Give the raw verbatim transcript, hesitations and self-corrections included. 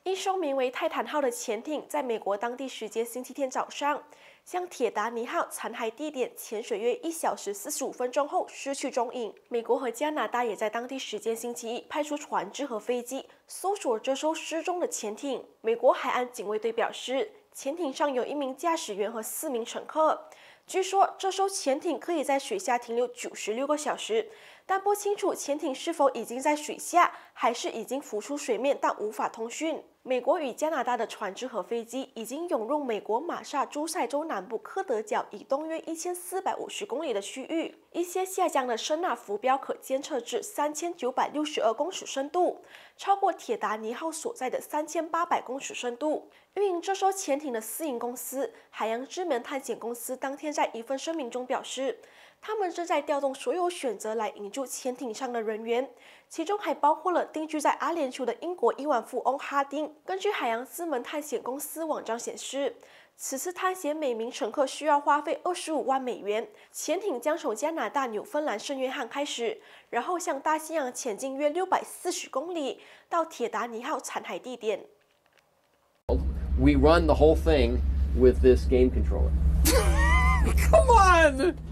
一艘名为泰坦号的潜艇在美国当地时间星期天早上，向铁达尼号残骸地点潜水约一小时四十五分钟后失去踪影。美国和加拿大也在当地时间星期一派出船只和飞机搜索这艘失踪的潜艇。美国海岸警卫队表示，潜艇上有一名驾驶员和四名乘客。据说这艘潜艇可以在水下停留九十六个小时，但不清楚潜艇是否已经在水下，还是已经浮出水面但无法通讯。美国与加拿大的船只和飞机已经涌入美国马萨诸塞州南部科德角以东约一千四百五十公里的区域，一些下降的声呐浮标可监测至三千九百六十二公尺深度，超过铁达尼号所在的三千八百公尺深度。运营这艘潜艇的私营公司海洋之门探险公司当天在一份声明中表示，他们正在调动所有选择来引救潜艇上的人员，其中还包括了定居在阿联酋的英国亿万富翁哈丁。根据海洋之门探险公司网站显示，此次探险每名乘客需要花费二十五万美元。潜艇将从加拿大纽芬兰圣约翰开始，然后向大西洋前进约六百四十公里，到铁达尼号残骸地点。 We run the whole thing with this game controller. Come on!